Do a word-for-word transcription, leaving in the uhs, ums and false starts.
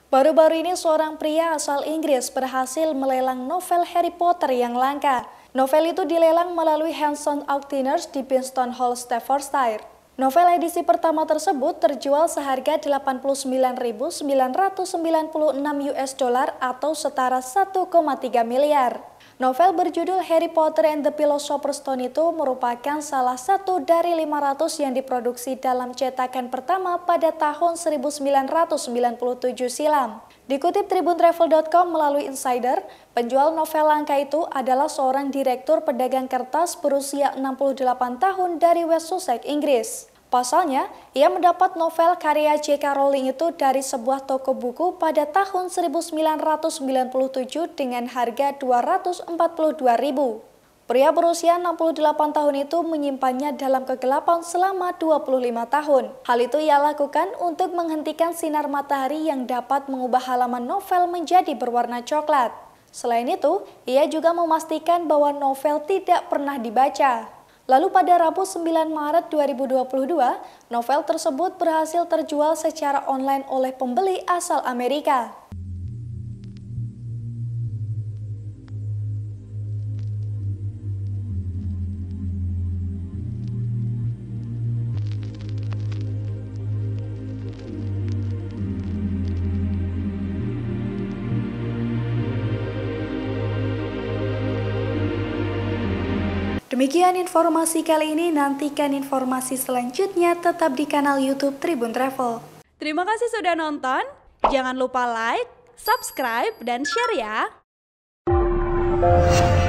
Baru-baru ini seorang pria asal Inggris berhasil melelang novel Harry Potter yang langka. Novel itu dilelang melalui Hanson Auctioneers di Binston Hall, Staffordshire. Novel edisi pertama tersebut terjual seharga delapan puluh sembilan ribu sembilan ratus sembilan puluh enam U S dollar atau setara satu koma tiga miliar. Novel berjudul Harry Potter and the Philosopher's Stone itu merupakan salah satu dari lima ratus yang diproduksi dalam cetakan pertama pada tahun seribu sembilan ratus sembilan puluh tujuh silam. Dikutip tribun travel dot com melalui insider, penjual novel langka itu adalah seorang direktur pedagang kertas berusia enam puluh delapan tahun dari West Sussex, Inggris. Pasalnya, ia mendapat novel karya J K Rowling itu dari sebuah toko buku pada tahun seribu sembilan ratus sembilan puluh tujuh dengan harga dua ratus empat puluh dua ribu. Pria berusia enam puluh delapan tahun itu menyimpannya dalam kegelapan selama dua puluh lima tahun. Hal itu ia lakukan untuk menghentikan sinar matahari yang dapat mengubah halaman novel menjadi berwarna coklat. Selain itu, ia juga memastikan bahwa novel tidak pernah dibaca. Lalu pada Rabu sembilan Maret dua ribu dua puluh dua, novel tersebut berhasil terjual secara online oleh pembeli asal Amerika. Demikian informasi kali ini, nantikan informasi selanjutnya tetap di kanal YouTube Tribun Travel. Terima kasih sudah nonton, jangan lupa like, subscribe, dan share ya!